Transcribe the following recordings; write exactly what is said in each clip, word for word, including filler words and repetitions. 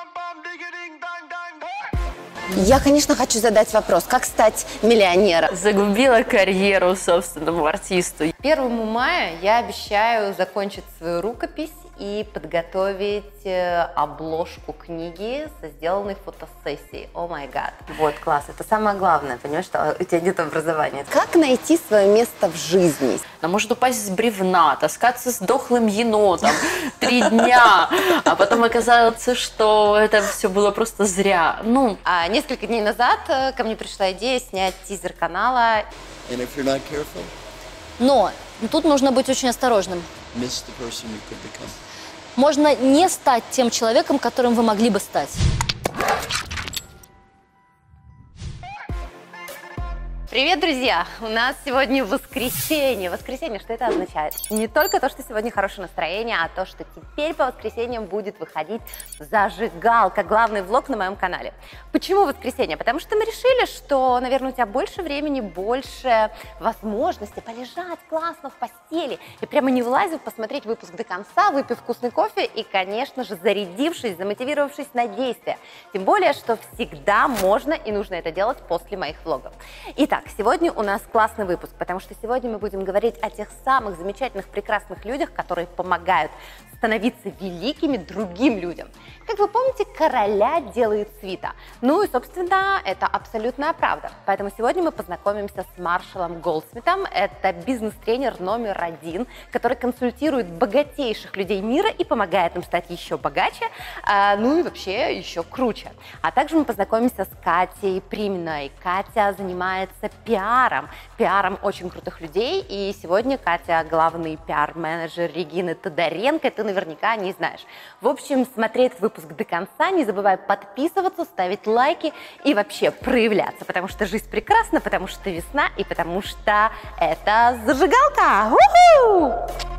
Я, конечно, хочу задать вопрос, как стать миллионером? Загубила карьеру собственному артисту. первому мая я обещаю закончить свою рукопись и подготовить обложку книги со сделанной фотосессией. О май гад. Вот, класс. Это самое главное, понимаешь, что у тебя нет образования. Как найти свое место в жизни? Она может упасть с бревна, таскаться с дохлым енотом три дня, а потом оказаться, что это все было просто зря. Ну, а несколько дней назад ко мне пришла идея снять тизер канала. Но тут нужно быть очень осторожным. Можно не стать тем человеком, которым вы могли бы стать. Привет, друзья! У нас сегодня воскресенье. Воскресенье, что это означает? Не только то, что сегодня хорошее настроение, а то, что теперь по воскресеньям будет выходить зажигалка, главный влог на моем канале. Почему воскресенье? Потому что мы решили, что, наверное, у тебя больше времени, больше возможностей полежать классно в постели и прямо не влазив, посмотреть выпуск до конца, выпив вкусный кофе и, конечно же, зарядившись, замотивировавшись на действие. Тем более, что всегда можно и нужно это делать после моих влогов. Итак, сегодня у нас классный выпуск, потому что сегодня мы будем говорить о тех самых замечательных, прекрасных людях, которые помогают становиться великими другим людям. Как вы помните, короля делает свита. Ну и, собственно, это абсолютная правда. Поэтому сегодня мы познакомимся с Маршалом Голдсмитом. Это бизнес-тренер номер один, который консультирует богатейших людей мира и помогает им стать еще богаче, а, ну и вообще еще круче. А также мы познакомимся с Катей Приминой. Катя занимается пиаром, пиаром очень крутых людей. И сегодня Катя главный пиар-менеджер Регины Тодоренко. Ты наверняка не знаешь. В общем, смотреть выпуск до конца, не забывай подписываться, ставить лайки и вообще проявляться, потому что жизнь прекрасна, потому что весна и потому что это зажигалка! У-ху!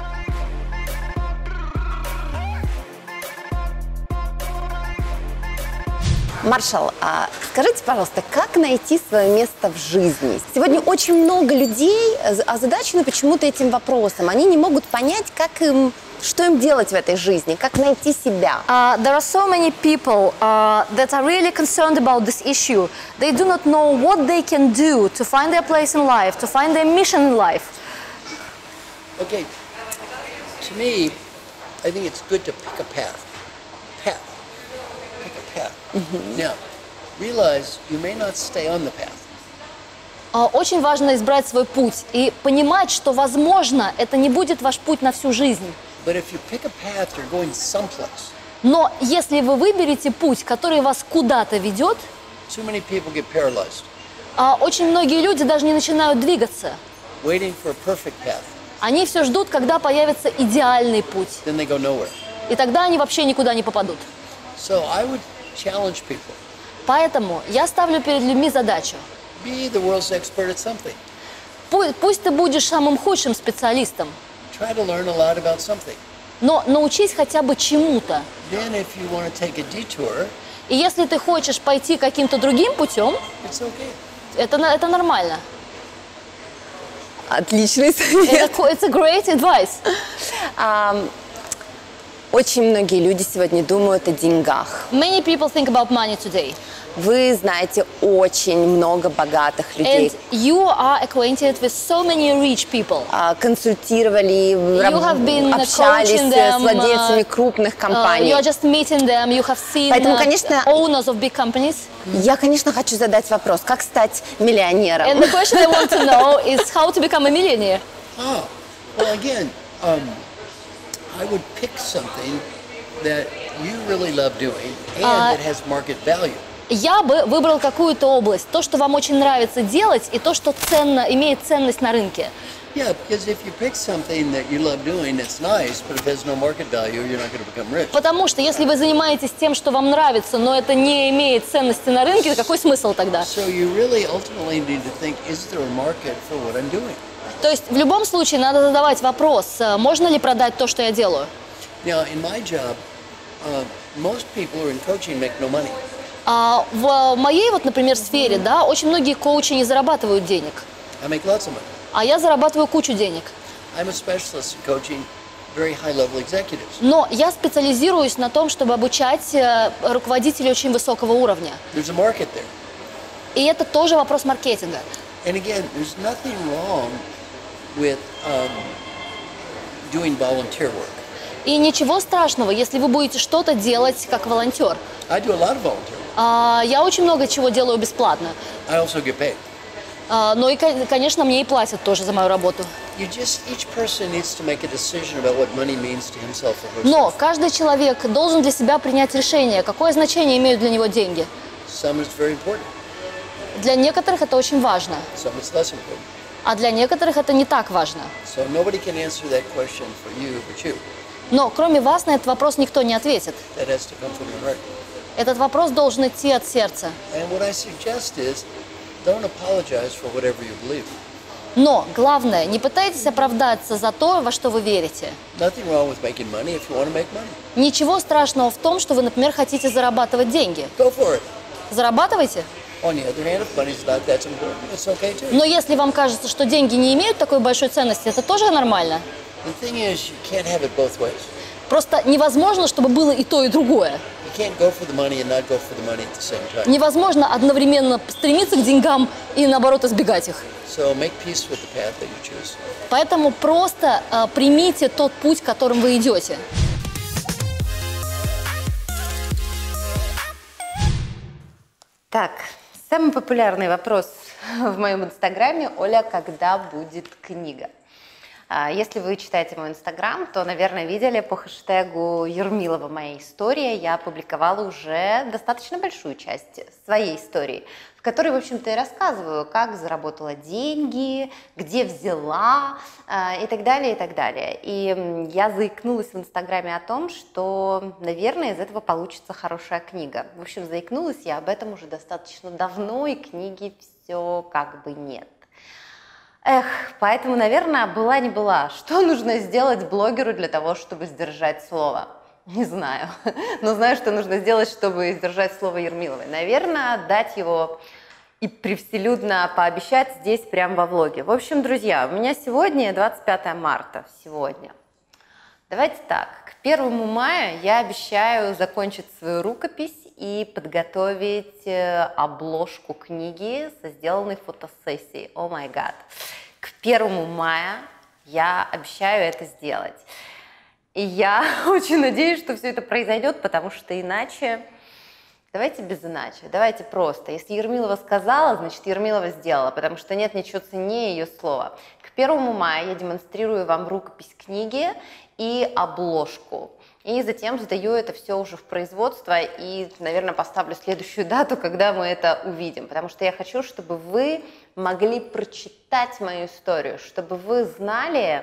Маршал, а скажите, пожалуйста, как найти свое место в жизни? Сегодня очень много людей озадачены почему-то этим вопросом. Они не могут понять, как им, что им делать в этой жизни, как найти себя. Uh, there are so many people uh, that are really concerned about this issue. They do not know what they can do to find their place in life, to find their mission in life. Okay, to me, I think it's good to pick a path. Path. Pick a path. Mm-hmm. Now, realize you may not stay on the path. Uh, очень важно избрать свой путь и понимать, что, возможно, это не будет ваш путь на всю жизнь. But if you pick a path, you're going someplace. Но если вы выберете путь, который вас куда-то ведет, Too many people get paralyzed, uh, очень многие люди даже не начинают двигаться. waiting for a perfect path. Они все ждут, когда появится идеальный путь. Then they go nowhere. И тогда они вообще никуда не попадут. So I would challenge people. Поэтому я ставлю перед людьми задачу. Be the world's expert at something. Пусть, пусть ты будешь самым худшим специалистом, Try to learn a lot about something. но научись хотя бы чему-то. Then if you want to take a detour, И если ты хочешь пойти каким-то другим путем, it's okay. это, на- это нормально. Отличный совет. Это it's a great advice. А, очень многие люди сегодня думают о деньгах. Many people think about money today. Вы знаете очень много богатых людей. And you are acquainted with so many rich people. А, консультировали, раб- have been общались coaching с them, владельцами uh, крупных Uh, компаний. you are just meeting them, you have seen Поэтому, uh, конечно, owners of big companies. Я, конечно, хочу задать вопрос, как стать миллионером? And the question I want to know is how to become a millionaire. Ah, well, again, um, I would pick something that you really love doing and Uh, that has market value. Я бы выбрал какую-то область, то, что вам очень нравится делать, и то, что ценно, имеет ценность на рынке. Yeah, because if you pick something that you love doing, it's nice, but if it has no market value, you're not going to become rich. Потому что если вы занимаетесь тем, что вам нравится, но это не имеет ценности на рынке, то какой смысл тогда? So you really ultimately need to think, is there a market for what I'm doing? То есть в любом случае надо задавать вопрос, э, можно ли продать то, что я делаю? Now, in my job, uh, most people who are in coaching make no money. А в моей, вот, например, сфере, да, очень многие коучи не зарабатывают денег, I make lots of money. а я зарабатываю кучу денег. I'm a specialist in coaching very high-level executives. Но я специализируюсь на том, чтобы обучать э, руководителей очень высокого уровня. There's a market there. И это тоже вопрос маркетинга. And again, there's nothing wrong with um, doing volunteer work. И ничего страшного, если вы будете что-то делать как волонтер. I do a lot of volunteer work. А, я очень много чего делаю бесплатно. I also get paid. А, но и, конечно, мне и платят тоже за мою работу. You just, each person needs to make a decision about what money means to himself or herself. Но каждый человек должен для себя принять решение, какое значение имеют для него деньги. Some it's very important, Для некоторых это очень важно, some it's less important. а для некоторых это не так важно. So nobody can answer that question for you but you. Но кроме вас на этот вопрос никто не ответит. That has to come from your heart. Этот вопрос должен идти от сердца. And what I suggest is, don't apologize for whatever you believe. Но главное, не пытайтесь оправдаться за то, во что вы верите. Nothing wrong with making money if you want to make money. Ничего страшного в том, что вы, например, хотите зарабатывать деньги. Go for it. Зарабатывайте. On the other hand, if money's not that important, it's okay too. Но если вам кажется, что деньги не имеют такой большой ценности, это тоже нормально. The thing is, you can't have it both ways. Просто невозможно, чтобы было и то, и другое. You can't go for the money and not go for the money at the same time. Невозможно одновременно стремиться к деньгам и, наоборот, избегать их. So make peace with the path that you choose. Поэтому просто э, примите тот путь, которым вы идете. Так, самый популярный вопрос в моем инстаграме: Оля, когда будет книга? А, Если вы читаете мой инстаграм, то, наверное, видели по хэштегу Ермилова «Моя история» я опубликовала уже достаточно большую часть своей истории, в которой, в общем-то, и рассказываю, как заработала деньги, где взяла а, и так далее, и так далее. И м, я заикнулась в инстаграме о том, что, наверное, из этого получится хорошая книга. В общем, заикнулась я об этом уже достаточно давно, и книги все как бы нет. Эх, поэтому, наверное, была не была. Что нужно сделать блогеру для того, чтобы сдержать слово? Не знаю. Но знаю, что нужно сделать, чтобы сдержать слово Ермиловой. Наверное, дать его и превселюдно пообещать здесь, прямо во влоге. В общем, друзья, у меня сегодня двадцать пятое марта. Сегодня. Давайте так. К первому мая я обещаю закончить свою рукопись и подготовить э, обложку книги со сделанной фотосессией. О май гад. К первому мая я обещаю это сделать. И я очень надеюсь, что все это произойдет, потому что иначе... Давайте без иначе, давайте просто. Если Ермилова сказала, значит Ермилова сделала, потому что нет ничего ценнее ее слова. К первому мая я демонстрирую вам рукопись книги и обложку. И затем сдаю это все уже в производство и, наверное, поставлю следующую дату, когда мы это увидим. Потому что я хочу, чтобы вы могли прочитать мою историю, чтобы вы знали,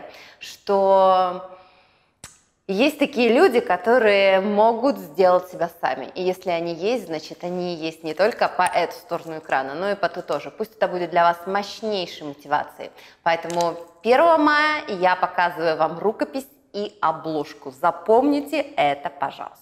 что есть такие люди, которые могут сделать себя сами. И если они есть, значит, они есть не только по эту сторону экрана, но и по ту тоже. Пусть это будет для вас мощнейшей мотивацией. Поэтому первого мая я показываю вам рукопись и обложку. Запомните это, пожалуйста.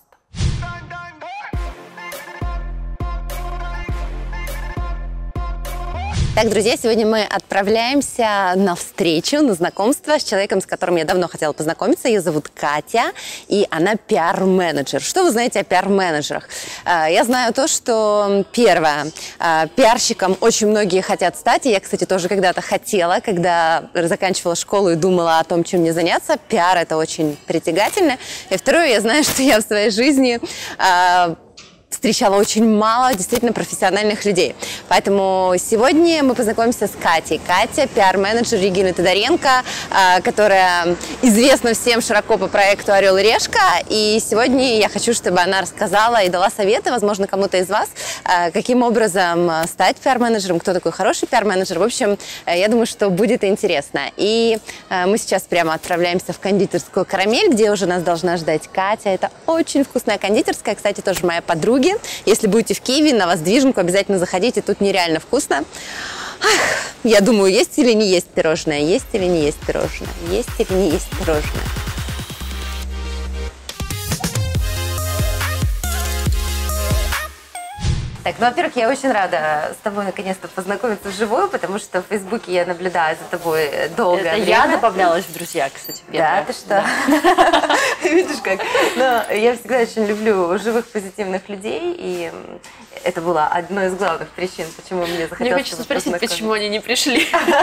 Так, друзья, сегодня мы отправляемся на встречу, на знакомство с человеком, с которым я давно хотела познакомиться. Ее зовут Катя, и она пиар-менеджер. Что вы знаете о пиар-менеджерах? Я знаю то, что, первое, пиарщиком очень многие хотят стать. И я, кстати, тоже когда-то хотела, когда заканчивала школу и думала о том, чем мне заняться. Пиар – это очень притягательно. И второе, я знаю, что я в своей жизни встречала очень мало действительно профессиональных людей. Поэтому сегодня мы познакомимся с Катей. Катя – пиар-менеджер Регины Тодоренко, которая известна всем широко по проекту «Орел и решка». И сегодня я хочу, чтобы она рассказала и дала советы, возможно, кому-то из вас, каким образом стать пиар-менеджером, кто такой хороший пиар-менеджер. В общем, я думаю, что будет интересно. И мы сейчас прямо отправляемся в кондитерскую «Карамель», где уже нас должна ждать Катя. Это очень вкусная кондитерская, кстати, тоже моя подруга. Если будете в Киеве, на Воздвиженку, обязательно заходите, тут нереально вкусно. Ах, я думаю, есть или не есть пирожное, есть или не есть пирожное, есть или не есть пирожное. Так, ну, во-первых, я очень рада с тобой наконец-то познакомиться вживую, потому что в Фейсбуке я наблюдаю за тобой долгое Это время. я добавлялась в друзья, кстати, первая. Да, ты что? Видишь как? Но я всегда очень люблю живых, позитивных людей, и это была одной из главных причин, почему мне захотелось... Мне хочется спросить, почему они не пришли.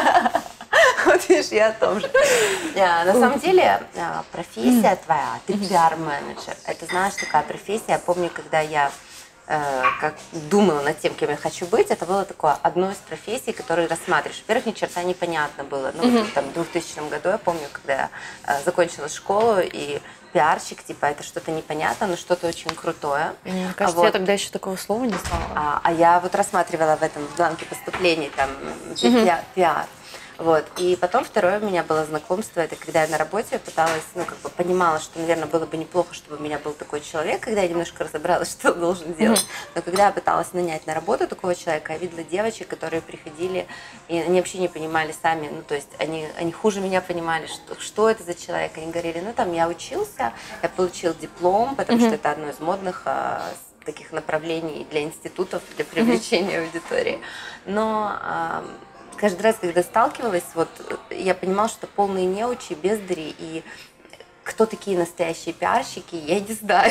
Вот видишь, я о том же. На самом деле, профессия твоя, ты пиар-менеджер. Это, знаешь, такая профессия. Я помню, когда я как думала над тем, кем я хочу быть, это было такое одно из профессий, которые рассматриваешь. Во-первых, ни черта непонятно было. Ну, mm-hmm. там, в двухтысячном году, я помню, когда я э, закончила школу, и пиарщик, типа, это что-то непонятно, но что-то очень крутое. Мне кажется, а вот, я тогда еще такого слова не знала. А, а я вот рассматривала в этом в бланке поступлений там mm-hmm. пиар. Вот. И потом второе у меня было знакомство, это когда я на работе пыталась, ну, как бы понимала, что, наверное, было бы неплохо, чтобы у меня был такой человек, когда я немножко разобралась, что он должен делать. Mm-hmm. Но когда я пыталась нанять на работу такого человека, я видела девочек, которые приходили, и они вообще не понимали сами, ну, то есть они, они хуже меня понимали, что, что это за человек. Они говорили, ну, там, я учился, я получил диплом, потому mm-hmm. что это одно из модных а, таких направлений для институтов, для привлечения mm-hmm. аудитории. Но... А, каждый раз, когда сталкивалась, вот я понимала, что полные неучи, бездари, и кто такие настоящие пиарщики, я не знаю.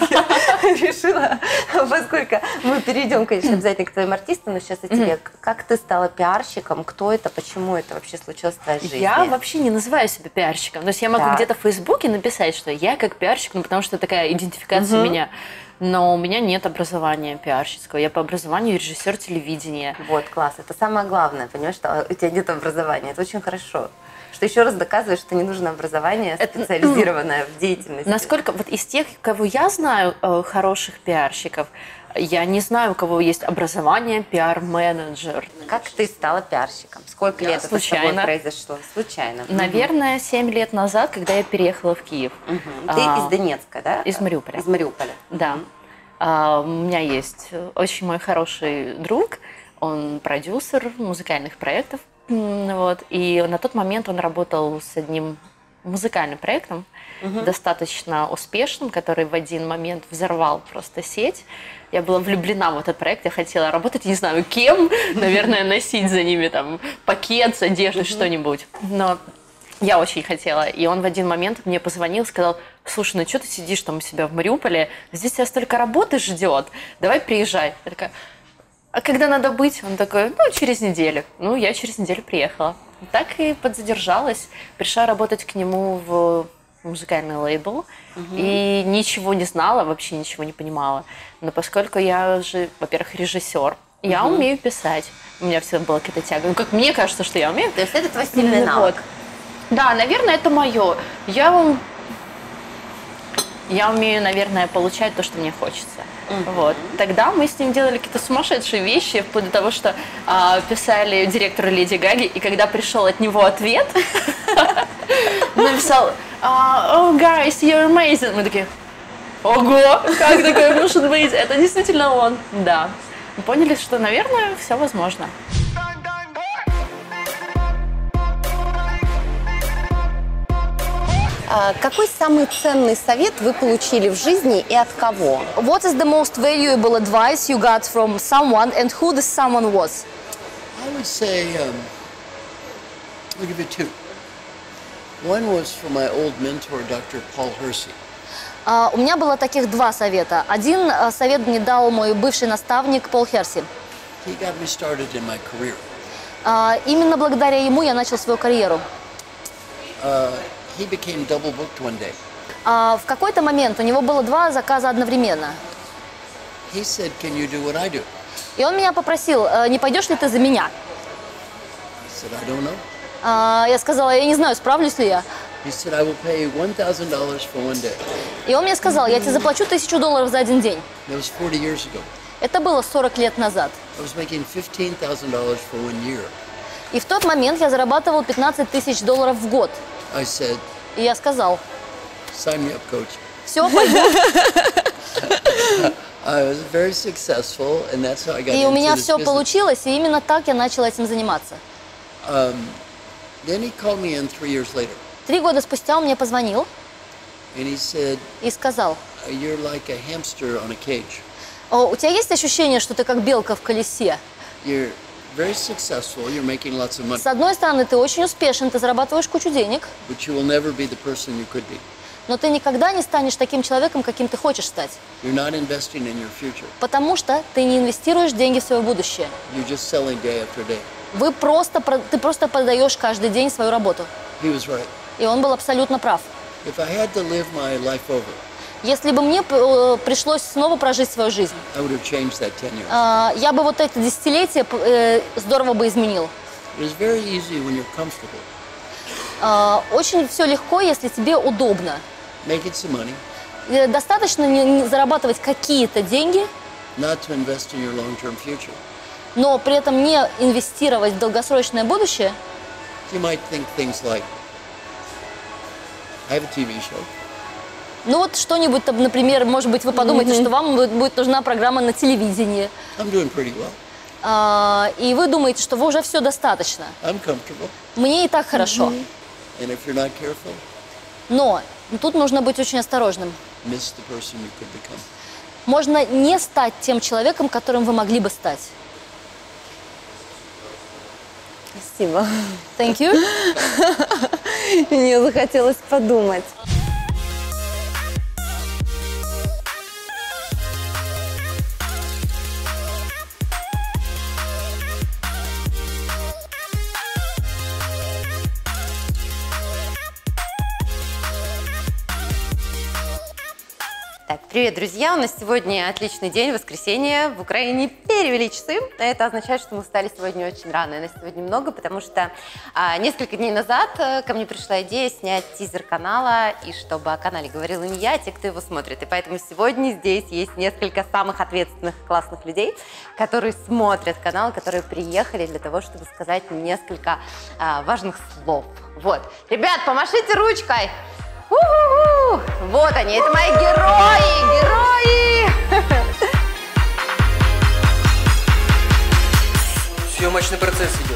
Я решила, поскольку мы перейдем, конечно, обязательно к твоим артистам, но сейчас о тебе. Как ты стала пиарщиком? Кто это? Почему это вообще случилось в твоей жизни? Я вообще не называю себя пиарщиком. То есть я могу где-то в Фейсбуке написать, что я как пиарщик, ну потому что такая идентификация меня. Но у меня нет образования пиарщицкого. Я по образованию режиссер телевидения. Вот, класс. Это самое главное, понимаешь, что у тебя нет образования. Это очень хорошо. Что еще раз доказывает, что не нужно образование специализированное в деятельности. Насколько вот из тех, кого я знаю, хороших пиарщиков, я не знаю, у кого есть образование пиар-менеджер. Как ты стала пиарщиком? Сколько лет это с тобой произошло? Случайно. Наверное, семь лет назад, когда я переехала в Киев. Угу. Ты а, из Донецка, да? Из Мариуполя. Из Мариуполя. Да. А, у меня есть очень мой хороший друг, он продюсер музыкальных проектов. Вот, и на тот момент он работал с одним музыкальным проектом, угу. достаточно успешным, который в один момент взорвал просто сеть. Я была влюблена в этот проект, я хотела работать, не знаю кем, наверное, носить за ними там пакет с одеждой, что-нибудь. Но я очень хотела. И он в один момент мне позвонил, сказал: слушай, ну что ты сидишь там у себя в Мариуполе, здесь тебя столько работы ждет, давай приезжай. Я такая: а когда надо быть? Он такой: ну, через неделю. Ну, я через неделю приехала. Так и подзадержалась. Пришла работать к нему в музыкальный лейбл. Угу. И ничего не знала, вообще ничего не понимала. Но поскольку я же, во-первых, режиссер, я угу. умею писать. У меня всегда была какая-то тяга. Ну, как мне кажется, что я умею. То есть это твой стильный навык? Вот. Да, наверное, это мое. Я... Я умею, наверное, получать то, что мне хочется. Uh-huh. Вот. Тогда мы с ним делали какие-то сумасшедшие вещи, вплоть до того, что а, писали директору Леди Гаги, и когда пришел от него ответ, написал: oh, guys, you're amazing. Мы такие: ого, как такое может быть? Это действительно он. Да. Мы поняли, что, наверное, все возможно. Какой самый ценный совет вы получили в жизни и от кого? What is the most valuable advice you got from someone, and who this someone was? I would say, um, I'll give you two. One was from my old mentor, доктор Paul Hersey. Uh, у меня было таких два совета. Один uh, совет мне дал мой бывший наставник Пол Херси. He got me started in my career. Uh, именно благодаря ему я начал свою карьеру. Uh, He became double booked one day. А в какой-то момент у него было два заказа одновременно. He said, "Can you do what I do?" И он меня попросил: не пойдешь ли ты за меня? I said, "I don't know." А, я сказала: я не знаю, справлюсь ли я. He said, "I will pay you one thousand dollars for one day." И он мне сказал: я тебе заплачу тысячу долларов за один день. That was forty years ago. Это было сорок лет назад. I was making fifteen thousand dollars for one year. И в тот момент я зарабатывал пятнадцать тысяч долларов в год. I said, и я сказал: sign me up, coach. Все, пойду. I was very successful, and that's how I got into this business. И у меня все получилось, и именно так я начала этим заниматься. Um, then he called me in three years later. Три года спустя он мне позвонил and he said, и сказал: you're like a hamster on a cage. О, у тебя есть ощущение, что ты как белка в колесе? You're very successful, you're making lots of money, С одной стороны, ты очень успешен, ты зарабатываешь кучу денег, but you will never be the person you could be. но ты никогда не станешь таким человеком, каким ты хочешь стать. You're not investing in your future. Потому что ты не инвестируешь деньги в свое будущее. You're just selling day after day. Вы просто, про- ты просто продаешь каждый день свою работу. He was right. И он был абсолютно прав. If I had to live my life over, Если бы мне э, пришлось снова прожить свою жизнь, I would have changed that ten years. э, я бы вот это десятилетие э, здорово бы изменил. It is very easy when you're comfortable, Э, очень все легко, если тебе удобно. making some money, Э, Достаточно не- не зарабатывать какие-то деньги, not to invest in your long-term future. но при этом не инвестировать в долгосрочное будущее. You might think things like, I have a T V show. Ну вот что-нибудь, там, например, может быть, вы подумаете, что вам будет- будет нужна программа на телевидении, I'm doing pretty well. а, и вы думаете, что вы уже все достаточно. I'm comfortable. Мне и так хорошо. And if you're not careful, Но тут нужно быть очень осторожным. miss the person you could become. Можно не стать тем человеком, которым вы могли бы стать. Спасибо. Thank you. Мне захотелось подумать. Так, привет, друзья! У нас сегодня отличный день, воскресенье. В Украине перевели часы. Это означает, что мы встали сегодня очень рано. И нас сегодня много, потому что а, несколько дней назад а, ко мне пришла идея снять тизер канала, и чтобы о канале говорила не я, а те, кто его смотрит. И поэтому сегодня здесь есть несколько самых ответственных, классных людей, которые смотрят канал, которые приехали для того, чтобы сказать несколько а, важных слов. Вот. Ребят, помашите ручкой! У-ху-ху! Вот они, это мои герои, герои! Съемочный процесс идет.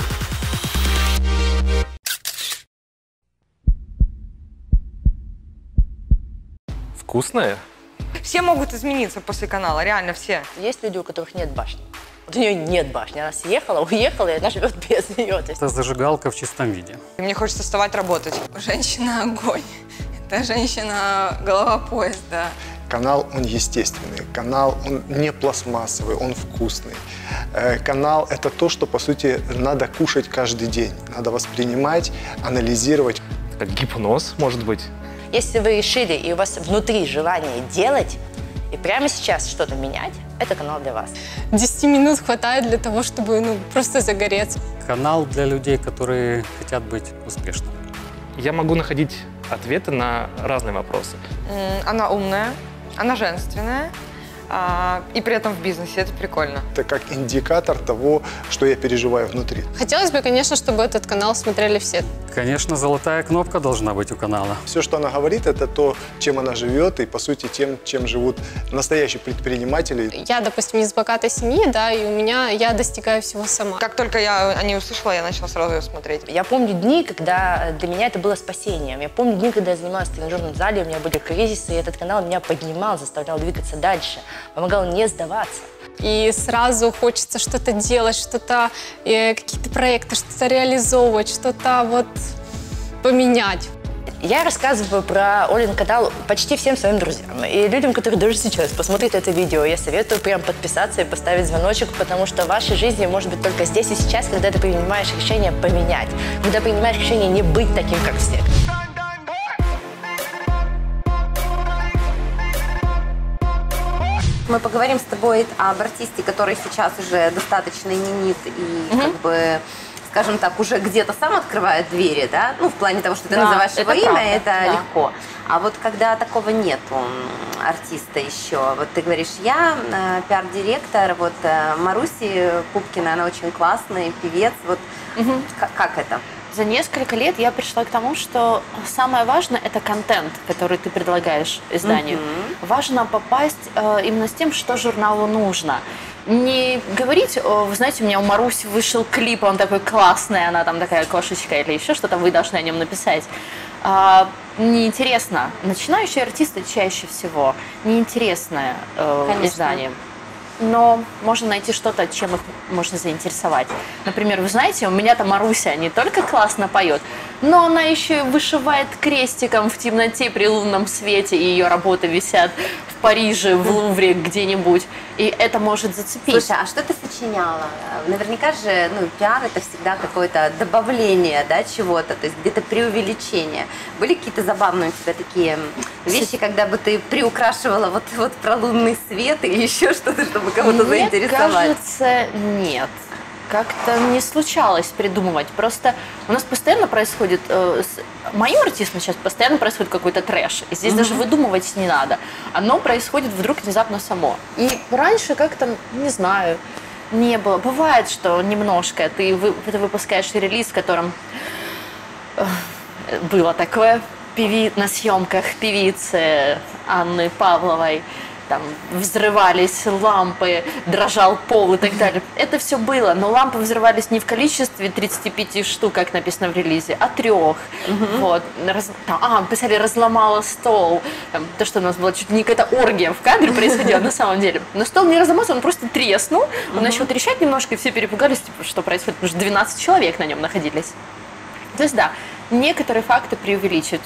Вкусная? Все могут измениться после канала, реально все. Есть люди, у которых нет башни. Вот у нее нет башни. Она съехала, уехала, и она живет без нее. То есть Это зажигалка в чистом виде. И мне хочется вставать работать. Женщина огонь. Это женщина голова поезда. Канал, он естественный, канал, он не пластмассовый, он вкусный. Э, Канал – это то, что, по сути, надо кушать каждый день. Надо воспринимать, анализировать. Как гипноз, может быть. если вы решили, и у вас внутри желание делать, и прямо сейчас что-то менять, это канал для вас. десяти минут хватает для того, чтобы ну, просто загореться. Канал для людей, которые хотят быть успешными. Я могу находить ответы на разные вопросы. Она умная, она женственная, а, и при этом в бизнесе. Это прикольно. Это как индикатор того, что я переживаю внутри. Хотелось бы, конечно, чтобы этот канал смотрели все. Конечно, золотая кнопка должна быть у канала. Все, что она говорит, это то, чем она живет, и, по сути, тем, чем живут настоящие предприниматели. Я, допустим, из богатой семьи, да, и у меня я достигаю всего сама. Как только я о ней услышала, я начала сразу ее смотреть. Я помню дни, когда для меня это было спасением. Я помню дни, когда я занималась в тренажерном зале, у меня были кризисы, и этот канал меня поднимал, заставлял двигаться дальше, помогал не сдаваться. И сразу хочется что-то делать, что-то, э, какие-то проекты, что-то реализовывать, что-то вот поменять. Я рассказываю про Олин канал почти всем своим друзьям. И людям, которые даже сейчас посмотрят это видео, я советую прям подписаться и поставить звоночек, потому что в вашей жизни может быть только здесь и сейчас, когда ты принимаешь решение поменять, когда принимаешь решение не быть таким, как все. Мы поговорим с тобой об артисте, который сейчас уже достаточно именит и mm-hmm. как бы, скажем так, уже где-то сам открывает двери, да? Ну, в плане того, что ты да, называешь его имя, правда, это да. легко. А вот когда такого нету артиста еще, вот ты говоришь, я э, пиар-директор, вот э, Маруси Пупкина, она очень классная, певец, вот mm-hmm. как, как это? За несколько лет я пришла к тому, что самое важное – это контент, который ты предлагаешь изданию. Mm-hmm. Важно попасть э, именно с тем, что журналу нужно. Не говорить, вы знаете, у меня у Маруси вышел клип, он такой классный, она там такая кошечка или еще что-то, вы должны о нем написать. А, неинтересно. Начинающие артисты чаще всего неинтересное э, издание. но можно найти что-то, чем их можно заинтересовать. Например, вы знаете, у меня там Маруся не только классно поет, но она еще и вышивает крестиком в темноте при лунном свете, и ее работы висят в Париже, в Лувре, где-нибудь, и это может зацепить. Слушай, а что ты сочиняла? Наверняка же, ну, пиар это всегда какое-то добавление, да, чего-то, то есть где-то преувеличение. Были какие-то забавные у тебя такие вещи, когда бы ты приукрашивала вот, вот про лунный свет или еще что-то, чтобы кого-то Мне заинтересовать? кажется, нет. Как-то не случалось придумывать. Просто у нас постоянно происходит, э, с моим артистом сейчас постоянно происходит какой-то трэш. И здесь mm-hmm. даже выдумывать не надо. Оно происходит вдруг внезапно само. И раньше как-то, не знаю, не было. Бывает, что немножко ты, вы, ты выпускаешь релиз, в котором э, было такое певи, на съемках певицы Анны Павловой. Там взрывались лампы, дрожал пол и так далее. Это все было, но лампы взрывались не в количестве тридцати пяти штук, как написано в релизе, а трех. Uh-huh. Вот. Раз, там, а, писали, разломала стол. Там, то, что у нас была чуть ли не какая-то оргия в кадре происходила на самом деле. Но стол не разломался, он просто треснул. Он uh-huh. начал трещать немножко, и все перепугались, типа, что происходит, потому что двенадцать человек на нем находились. То есть, да, некоторые факты преувеличивают.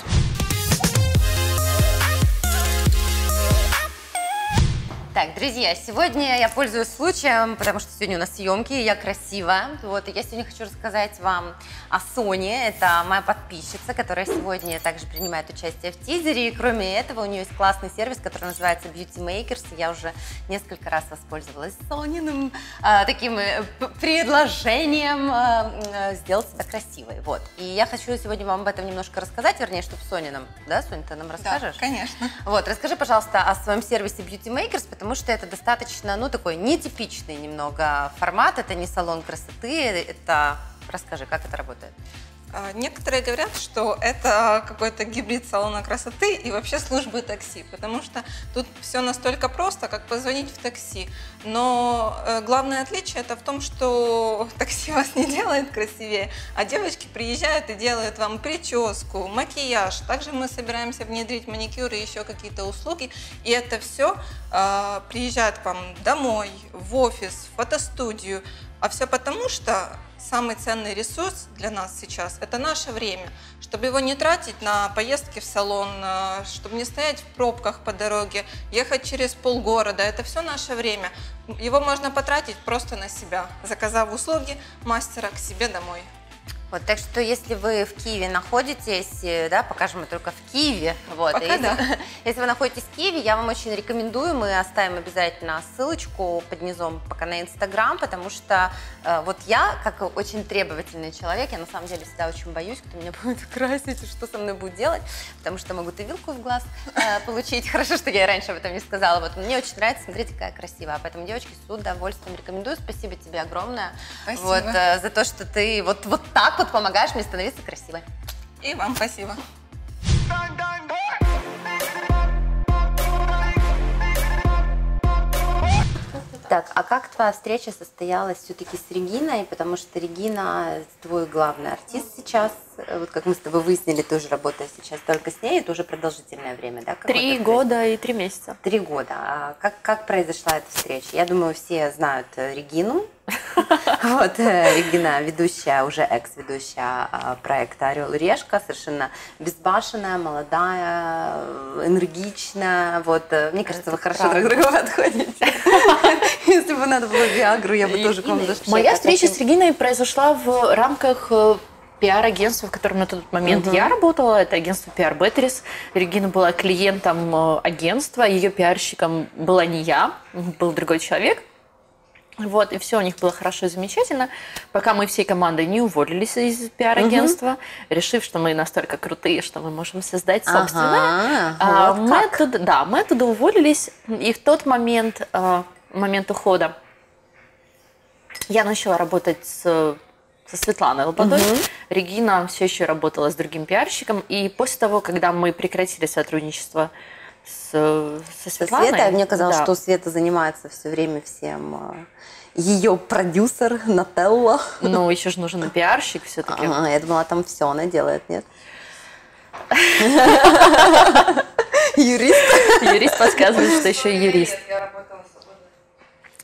Так, друзья, сегодня я пользуюсь случаем, потому что сегодня у нас съемки, и я красивая. Вот, и я сегодня хочу рассказать вам о Соне. Это моя подписчица, которая сегодня также принимает участие в тизере. И кроме этого, у нее есть классный сервис, который называется Beauty Makers. Я уже несколько раз воспользовалась Сониным э, таким э, предложением э, сделать себя красивой. Вот. И я хочу сегодня вам об этом немножко рассказать, вернее, чтобы Сониным. Да, Соня, ты нам расскажешь? Да, конечно. Вот, расскажи, пожалуйста, о своем сервисе Beauty Makers, потому что это достаточно, ну, такой нетипичный немного формат, это не салон красоты, это... Расскажи, как это работает? Некоторые говорят, что это какой-то гибрид салона красоты и вообще службы такси, потому что тут все настолько просто, как позвонить в такси. Но главное отличие это в том, что такси вас не делает красивее, а девочки приезжают и делают вам прическу, макияж. Также мы собираемся внедрить маникюр и еще какие-то услуги, и это все э, приезжает к вам домой, в офис, в фотостудию. А все потому, что самый ценный ресурс для нас сейчас – это наше время. Чтобы его не тратить на поездки в салон, чтобы не стоять в пробках по дороге, ехать через полгорода – это все наше время. Его можно потратить просто на себя, заказав услуги мастера к себе домой. Вот, так что, если вы в Киеве находитесь, да, покажем мы только в Киеве, вот, Пока если, да. если вы находитесь в Киеве, я вам очень рекомендую, мы оставим обязательно ссылочку под низом пока на Инстаграм, потому что э, вот я, как очень требовательный человек, я на самом деле всегда очень боюсь, кто меня будет красить, что со мной будет делать, потому что могут и вилку в глаз э, получить, хорошо, что я и раньше об этом не сказала, вот, мне очень нравится, смотрите, какая красивая, поэтому, девочки, с удовольствием рекомендую, спасибо тебе огромное, спасибо. Вот, э, за то, что ты вот, вот так вот помогаешь мне становиться красивой. И вам спасибо. Так, а как твоя встреча состоялась все-таки с Региной? Потому что Регина твой главный артист сейчас. Вот как мы с тобой выяснили, ты уже работаешь сейчас только с ней, это уже продолжительное время, да? Три года и три месяца. Три года. А как, как произошла эта встреча? Я думаю, все знают Регину. Вот, Регина, ведущая, уже экс-ведущая проекта «Орел и решка», совершенно безбашенная, молодая, энергичная. Вот, мне кажется, вы хорошо друг другу подходите. Если бы надо было Виагру, я бы тоже к вам зашла. Моя встреча с Региной произошла в рамках пиар-агентства, в котором на тот момент uh-huh. я работала. Это агентство пи ар Batteries. Регина была клиентом агентства, ее пиарщиком была не я, был другой человек. Вот, и все у них было хорошо и замечательно, пока мы всей командой не уволились из пиар-агентства, uh-huh. решив, что мы настолько крутые, что мы можем создать собственное. Ага, а, вот мы оттуда, да, мы оттуда уволились, и в тот момент, момент ухода, я начала работать с, со Светланой Лободой. Uh-huh. Регина все еще работала с другим пиарщиком, и после того, когда мы прекратили сотрудничество с, со Светланой... Света, мне казалось, да. что Света занимается все время всем... Ее продюсер Нателла. Ну, еще же нужен и пиарщик все-таки. Ага, я думала, там все она делает, нет? Юрист? Юрист подсказывает, что еще и юрист.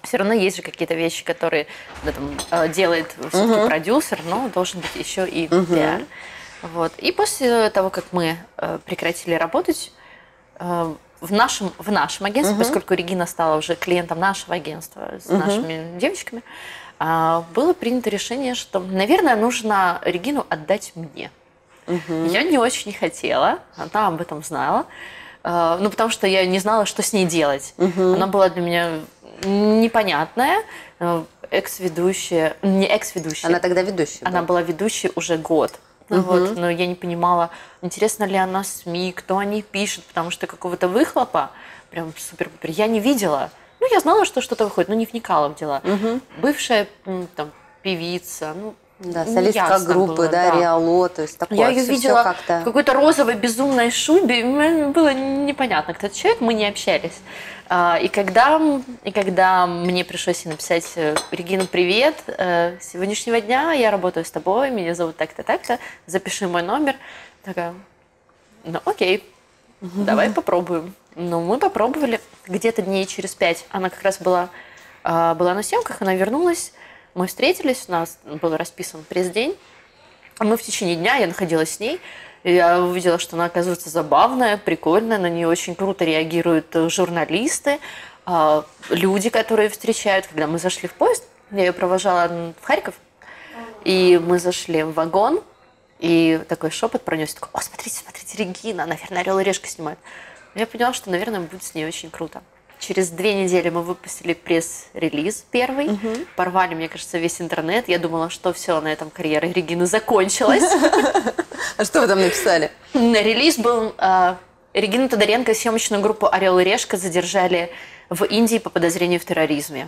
все равно есть же какие-то вещи, которые да, там, делает все-таки uh-huh. продюсер, но должен быть еще и uh-huh. пиар. Вот. И после того, как мы э, прекратили работать э, в, нашем, в нашем агентстве, uh-huh. поскольку Регина стала уже клиентом нашего агентства с uh-huh. нашими девочками, э, было принято решение, что, наверное, нужно Регину отдать мне. Uh-huh. Я не очень хотела, она об этом знала, э, ну, потому что я не знала, что с ней делать. Uh-huh. Она была для меня непонятная, экс-ведущая, не экс-ведущая. Она тогда ведущая Она была, была ведущей уже год. Uh-huh. Вот, но я не понимала, интересно ли она СМИ, кто они пишут, потому что какого-то выхлопа, прям супер-пупер, я не видела. Ну, я знала, что что-то выходит, но не вникала в дела. Uh-huh. Бывшая там певица, ну, да, солистка группы, было, да, да, Риало, то есть такое. Я ее видела в какой-то розовой безумной шубе, мне было непонятно, кто этот человек, мы не общались. И когда, и когда мне пришлось написать: Регина, привет, с сегодняшнего дня я работаю с тобой, меня зовут так-то, так-то, запиши мой номер. Такая, ну окей, угу. давай попробуем. Ну, мы попробовали, где-то дней через пять она как раз была, была на съемках, она вернулась, мы встретились, у нас был расписан пресс-день, мы в течение дня, я находилась с ней, я увидела, что она, оказывается, забавная, прикольная, на нее очень круто реагируют журналисты, люди, которые встречают. Когда мы зашли в поезд, я ее провожала в Харьков, и мы зашли в вагон, и такой шепот пронесся, такой: о, смотрите, смотрите, Регина, наверное, «Орел и решка» снимает. Я поняла, что, наверное, будет с ней очень круто. Через две недели мы выпустили пресс-релиз первый, угу. порвали, мне кажется, весь интернет. Я думала, что все, на этом карьера Регины закончилась. А что вы там написали? Релиз был... Регину Тодоренко и съемочную группу «Орел и решка» задержали в Индии по подозрению в терроризме.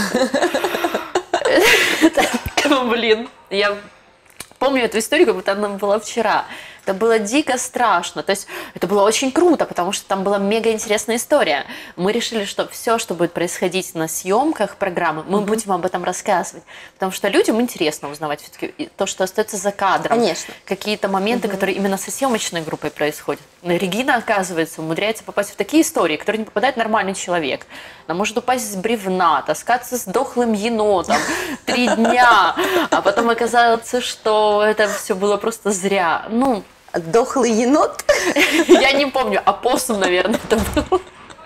Блин, я помню эту историю, как будто она была вчера. Это было дико страшно. То есть это было очень круто, потому что там была мега интересная история. Мы решили, что все, что будет происходить на съемках программы, мы mm-hmm. будем об этом рассказывать. Потому что людям интересно узнавать все-таки то, что остается за кадром. Конечно. Какие-то моменты, mm-hmm. которые именно со съемочной группой происходят. Регина, оказывается, умудряется попасть в такие истории, которые не попадает нормальный человек. Она может упасть с бревна, таскаться с дохлым енотом три дня, а потом оказывается, что это все было просто зря. Ну, дохлый енот? Я не помню, опоссум, наверное, это был.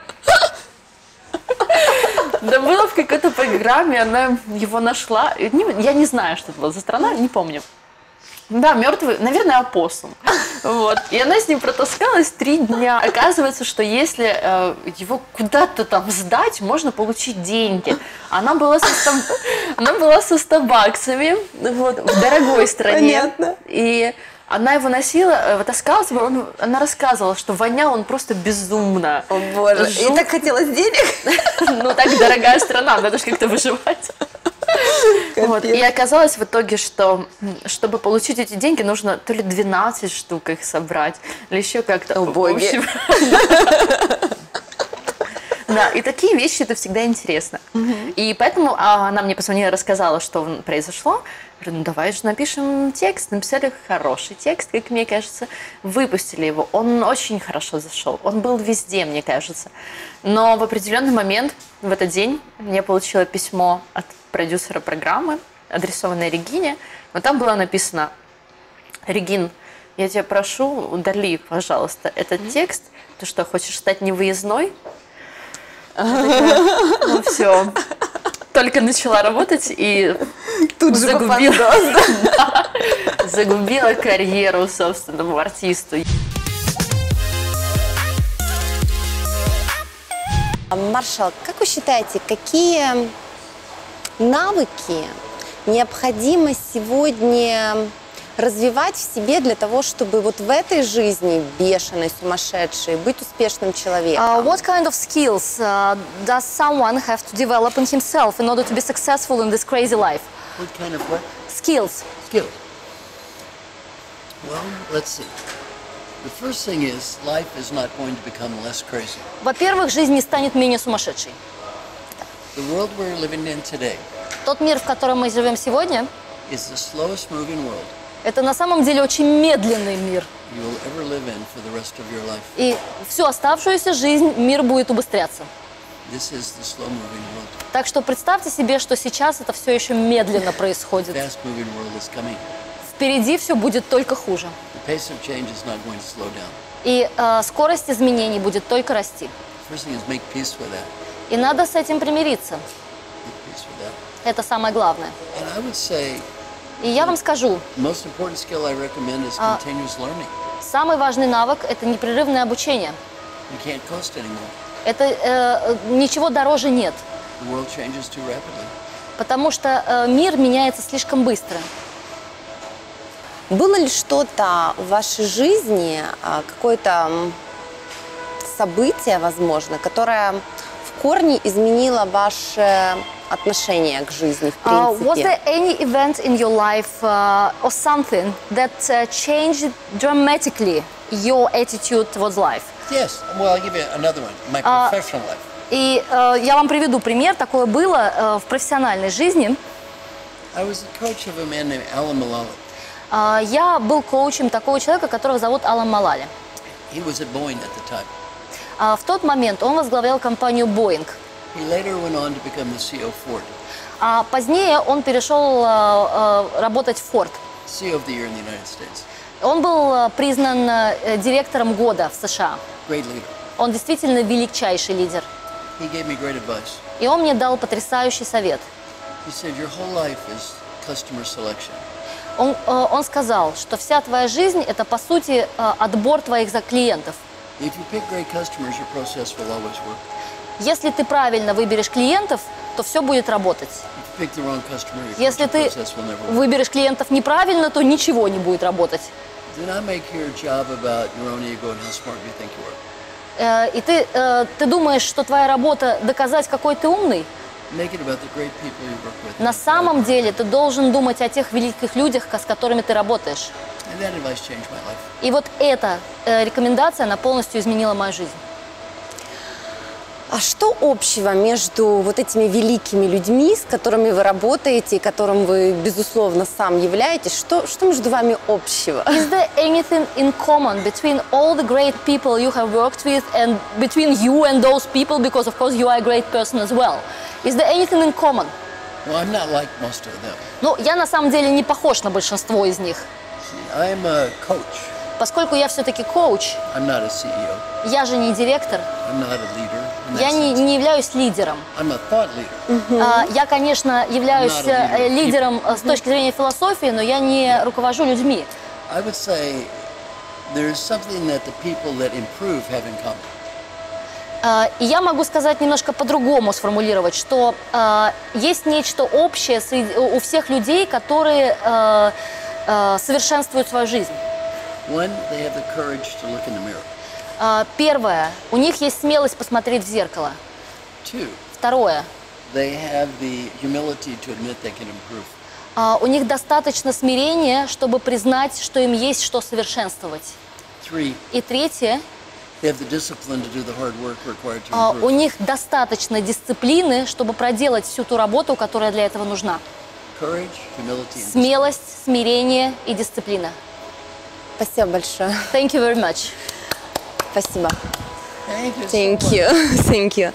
Да было в какой-то программе, она его нашла. Я не знаю, что это была за страна, не помню. Да, мертвый, наверное, опоссум. Вот. И она с ним протаскалась три дня. Оказывается, что если э, его куда-то там сдать, можно получить деньги. Она была со, ста... она была со ста баксами, вот, в дорогой стране. Понятно. И она его носила, вытаскалась, он, она рассказывала, что вонял он просто безумно. О боже, Жут... и так хотелось денег? Ну так дорогая страна, надо же как-то выживать. Вот. И оказалось в итоге, что чтобы получить эти деньги, нужно то ли двенадцать штук их собрать, или еще как-то. О боги. Да, и такие вещи, это всегда интересно. Угу. И поэтому а, она мне позвонила, рассказала, что произошло. Я говорю, ну давай же напишем текст. Написали хороший текст, как мне кажется. Выпустили его. Он очень хорошо зашел. Он был везде, мне кажется. Но в определенный момент, в этот день, я получила письмо от продюсера программы, адресованное Регине. Но там было написано: Регин, я тебя прошу, удали, пожалуйста, этот mm-hmm. текст. Ты что, хочешь стать невыездной? Ну все, только начала работать и тут же загубила, да, загубила карьеру собственному артисту. Маршал, как вы считаете, какие навыки необходимо сегодня развивать в себе для того, чтобы вот в этой жизни бешеной, сумасшедшей, быть успешным человеком? Uh, what kind of skills uh, does someone have to develop in himself in order to be successful in this crazy life? What kind of what? Skills. Skills. Well, let's see. The first thing is, life is not going to become less crazy. Во-первых, жизнь не станет менее сумасшедшей. The world we're living in today. Тот мир, в котором мы живем сегодня, is the slowest moving world. Это на самом деле очень медленный мир. You will ever live in for the rest of your life. И всю оставшуюся жизнь мир будет убыстряться. This is the slow moving world. Так что представьте себе, что сейчас это все еще медленно происходит. Fast-moving world is coming. Впереди все будет только хуже. The pace of change is not going to slow down. И э, скорость изменений будет только расти. First thing is make peace with that. И надо с этим примириться. Make peace with that. Это самое главное. And I would say, И я вам скажу, the most important skill I recommend is А, continuous learning. самый важный навык – это непрерывное обучение. You can't coast anymore. Это э, ничего дороже нет, The world changes too rapidly. потому что э, мир меняется слишком быстро. Было ли что-то в вашей жизни, а, какое-то м, событие, возможно, которое в корне изменило ваше отношение к жизни, в Uh, was принципе? there any event in your life uh, or something that uh, changed dramatically your attitude towards life? Yes. Well, I'll give you another one. My А, professional life. И э, я вам приведу пример. Такое было э, в профессиональной жизни. I was the coach of a man named Alan Mulally. Э, я был коучем такого человека, которого зовут Алан Малали. He was at Boeing at the time. А в тот момент он возглавлял компанию Boeing. He later went on to become the C E O of Ford, А позднее он перешел э, э, работать в Ford. C E O of the Year in the United States. Он был э, признан э, директором года в США. Great leader. Он действительно величайший лидер. He gave me great advice. И он мне дал потрясающий совет. He said, your whole life is customer selection. Он, э, он сказал, что вся твоя жизнь – это, по сути, э, отбор твоих за клиентов. If you pick great customers, your process will always work. Если ты правильно выберешь клиентов, то все будет работать. If you pick the wrong customer, your Если ты process will never work. выберешь клиентов неправильно, то ничего не будет работать. Do not make your job about your own ego and how smart you think you are. Э, И ты, э, ты думаешь, что твоя работа доказать, какой ты умный? Make it about the great people you work with. На самом деле ты должен думать о тех великих людях, с которыми ты работаешь. And that advice changed my life. И вот эта э, рекомендация, она полностью изменила мою жизнь. А что общего между вот этими великими людьми, с которыми вы работаете, и которым вы, безусловно, сам являетесь? Что, что между вами общего? Is there anything in common between all the great people you have worked with and between you and those people, because of course you are a great person as well? Is there anything in common? Well, I'm not like most of them. Ну, я на самом деле не похож на большинство из них. See, I'm a coach. Поскольку я все-таки коуч, I'm not a C E O. я же не директор, I'm not a leader. in that я не, sense. не являюсь лидером. I'm a thought leader. А, Я, конечно, являюсь Not a leader. э, лидером э, с точки зрения философии, но я не руковожу людьми. I would say there's something that the people that improve have in common. А, И я могу сказать немножко по-другому, сформулировать, что а, есть нечто общее среди- у всех людей, которые а, а, совершенствуют свою жизнь. One, they have the courage to look in the mirror. А, Первое, у них есть смелость посмотреть в зеркало. Two, Второе, they have the humility to admit they can improve. а, у них достаточно смирения, чтобы признать, что им есть что совершенствовать. Three, И третье, they have the discipline to do the hard work required to а, у improve. них достаточно дисциплины, чтобы проделать всю ту работу, которая для этого нужна. Courage, humility, and discipline. Смелость, смирение и дисциплина. Спасибо большое. Thank you very much. Спасибо. Thank you so Thank much. you. Thank you.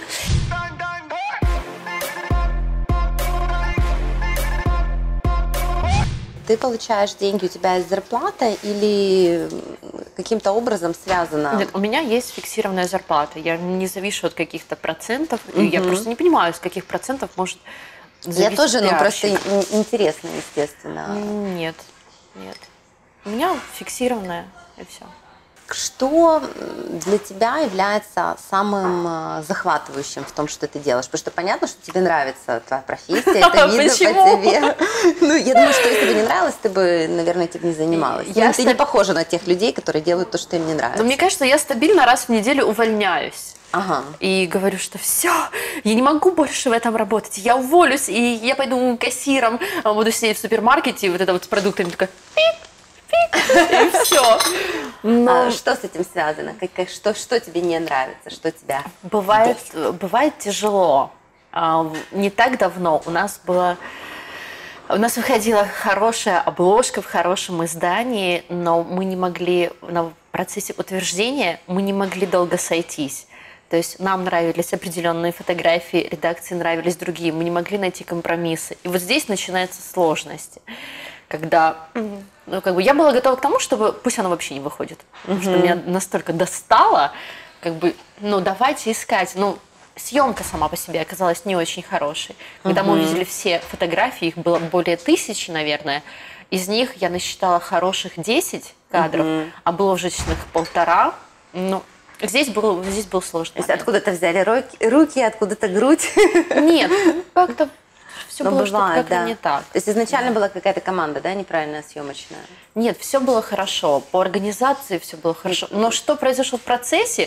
Ты получаешь деньги, у тебя есть зарплата или каким-то образом связано? Нет, у меня есть фиксированная зарплата. Я не завишу от каких-то процентов. И я просто не понимаю, с каких процентов может зависеть Я тоже, ну просто пиарщик. ин- интересно, естественно. Нет, нет. У меня фиксированная, и все. Что для тебя является самым э, захватывающим в том, что ты делаешь? Потому что понятно, что тебе нравится твоя профессия, это видно по Почему? тебе. Ну, я думаю, что если бы не нравилось, ты бы, наверное, этим не занималась. Я Ну, ты не стаб- похожа на тех людей, которые делают то, что им не нравится. Но мне кажется, я стабильно раз в неделю увольняюсь. Ага. И говорю, что все, я не могу больше в этом работать, я уволюсь, и я пойду кассиром, а, буду сидеть в супермаркете, и вот это вот с продуктами, такая, пик, пик, и все. А что с этим связано? Как, как- что, что тебе не нравится? Что тебя... Бывает, бывает тяжело. А, в- Не так давно у нас было, у нас выходила хорошая обложка в хорошем издании, но мы не могли на процессе утверждения мы не могли долго сойтись. То То есть нам нравились определенные фотографии, редакции нравились другие, мы не могли найти компромиссы. И вот здесь начинаются сложности, когда, ну, как бы я была готова к тому, чтобы пусть оно вообще не выходит, потому что меня настолько достало, как бы, ну, давайте искать, ну, съемка сама по себе оказалась не очень хорошей. Когда мы увидели все фотографии, их было более тысячи, наверное, из них я насчитала хороших десять кадров, а булочных полтора, ну, Здесь был, здесь был сложный. То есть откуда-то взяли руки, руки откуда-то грудь? Нет, как-то все было что-то как-то да. не так. То есть изначально да. была какая-то команда, да, неправильная съемочная? Нет, все было хорошо. По организации все было хорошо. Но что произошло в процессе?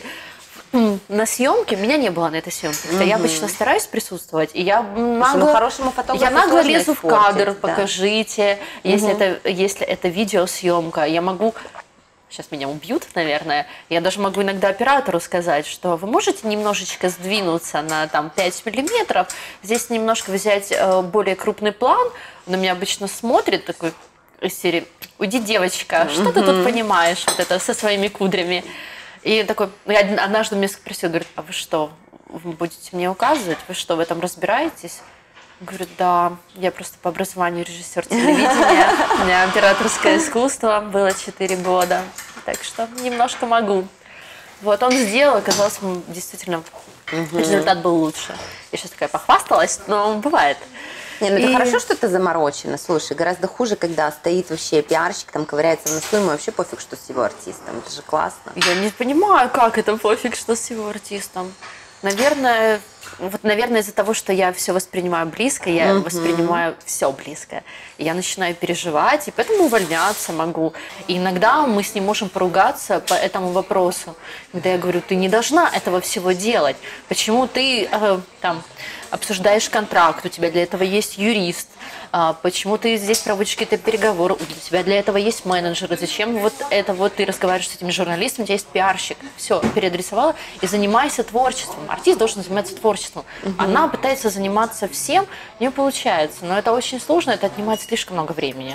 На съемке меня не было на этой съемке. Mm-hmm. Я обычно стараюсь присутствовать, и я нагло, хорошему фотографу я нагло лезу в кадр, да. покажите, если, mm-hmm. это, если это видеосъемка, я могу. Сейчас меня убьют, наверное. Я даже могу иногда оператору сказать, что вы можете немножечко сдвинуться на там, пять миллиметров, здесь немножко взять э, более крупный план. Он на меня обычно смотрит такой из серии: уйди, девочка, что mm-hmm. ты тут понимаешь вот это со своими кудрями? И такой, я однажды меня спросил, говорит, а вы что, вы будете мне указывать? Вы что, в этом разбираетесь? Говорю, да, я просто по образованию режиссер телевидения, у меня операторское искусство, было четыре года, так что немножко могу. Вот, он сделал, оказалось, действительно, угу. результат был лучше. Я сейчас такая похвасталась, но бывает. Не, ну и... это хорошо, что это заморочено. Слушай, гораздо хуже, когда стоит вообще пиарщик, там ковыряется в носу, ему вообще пофиг, что с его артистом. Это же классно. Я не понимаю, как это пофиг, что с его артистом. Наверное, вот, наверное, из-за того, что я все воспринимаю близко, я uh-huh. воспринимаю все близко. И я начинаю переживать, и поэтому увольняться могу. И иногда мы с ним можем поругаться по этому вопросу. Когда я говорю, ты не должна этого всего делать. Почему ты э, там обсуждаешь контракт, у тебя для этого есть юрист, а, почему ты здесь проводишь какие-то переговоры, у тебя для этого есть менеджеры, зачем вот это вот ты разговариваешь с этими журналистами, у тебя есть пиарщик, все, переадресовала и занимайся творчеством. Артист должен заниматься творчеством. Угу. Она пытается заниматься всем, не получается, но это очень сложно, это отнимает слишком много времени.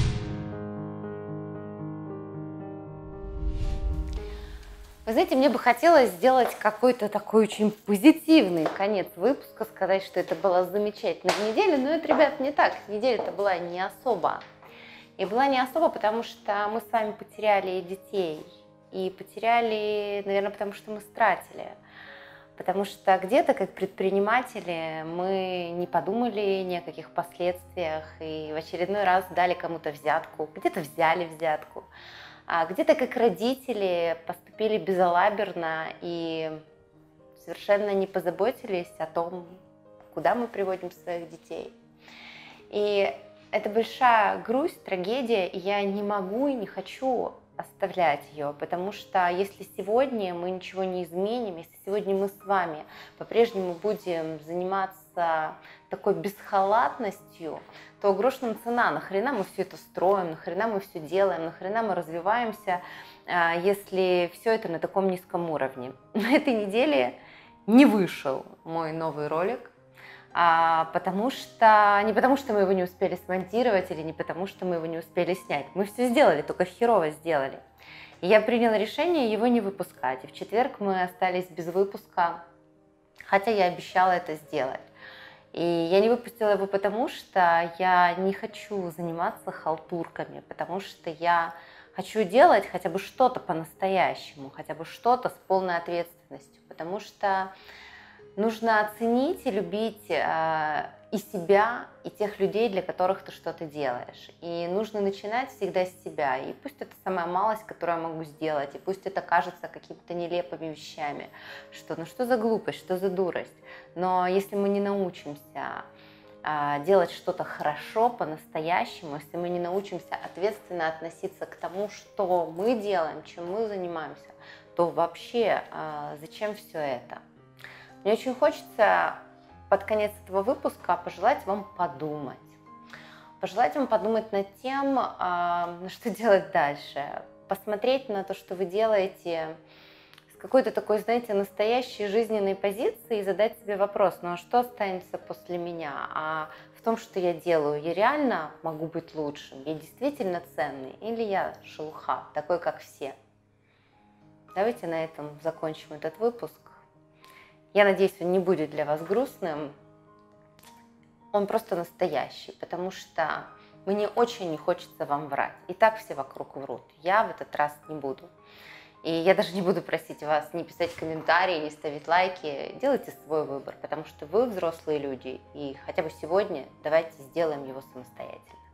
Вы знаете, мне бы хотелось сделать какой-то такой очень позитивный конец выпуска, сказать, что это была замечательная неделя, но это, ребят, не так. Неделя-то была не особо. И была не особо, потому что мы с вами потеряли детей. И потеряли, наверное, потому что мы стратили. Потому что где-то, как предприниматели, мы не подумали ни о каких последствиях и в очередной раз дали кому-то взятку, где-то взяли взятку. А где-то как родители поступили безалаберно и совершенно не позаботились о том, куда мы приводим своих детей. И это большая грусть, трагедия, и я не могу и не хочу оставлять ее, потому что если сегодня мы ничего не изменим, если сегодня мы с вами по-прежнему будем заниматься такой бесхалатностью, то грош нам цена, нахрена мы все это строим, нахрена мы все делаем, нахрена мы развиваемся, если все это на таком низком уровне. На этой неделе не вышел мой новый ролик, потому что, не потому что мы его не успели смонтировать или не потому что мы его не успели снять. Мы все сделали, только херово сделали. И я приняла решение его не выпускать. И в четверг мы остались без выпуска, хотя я обещала это сделать. И я не выпустила его потому, что я не хочу заниматься халтурками, потому что я хочу делать хотя бы что-то по-настоящему, хотя бы что-то с полной ответственностью, потому что нужно оценить и любить э, и себя, и тех людей, для которых ты что-то делаешь. И нужно начинать всегда с себя. И пусть это самая малость, которую я могу сделать, и пусть это кажется какими-то нелепыми вещами, что ну что за глупость, что за дурость. Но если мы не научимся э, делать что-то хорошо, по-настоящему, если мы не научимся ответственно относиться к тому, что мы делаем, чем мы занимаемся, то вообще э, зачем все это? Мне очень хочется под конец этого выпуска пожелать вам подумать. Пожелать вам подумать над тем, что делать дальше. Посмотреть на то, что вы делаете с какой-то такой, знаете, настоящей жизненной позиции и задать себе вопрос, ну а что останется после меня? А в том, что я делаю, я реально могу быть лучшим? Я действительно ценный? Или я шелуха, такой, как все? Давайте на этом закончим этот выпуск. Я надеюсь, он не будет для вас грустным. Он просто настоящий, потому что мне очень не хочется вам врать. И так все вокруг врут. Я в этот раз не буду. И я даже не буду просить вас не писать комментарии, не ставить лайки. Делайте свой выбор, потому что вы взрослые люди. И хотя бы сегодня давайте сделаем его самостоятельно.